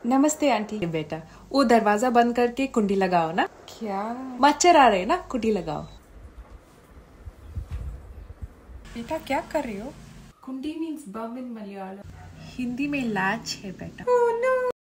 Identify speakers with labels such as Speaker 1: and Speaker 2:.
Speaker 1: नमस्ते आंटी। बेटा वो दरवाजा बंद करके कुंडी लगाओ ना।
Speaker 2: क्या?
Speaker 1: मच्छर आ रहे ना, कुंडी लगाओ।
Speaker 2: बेटा क्या कर रही हो?
Speaker 1: Kundi means bum in Malayalam. Hindi में लाच है बेटा।
Speaker 2: Oh no!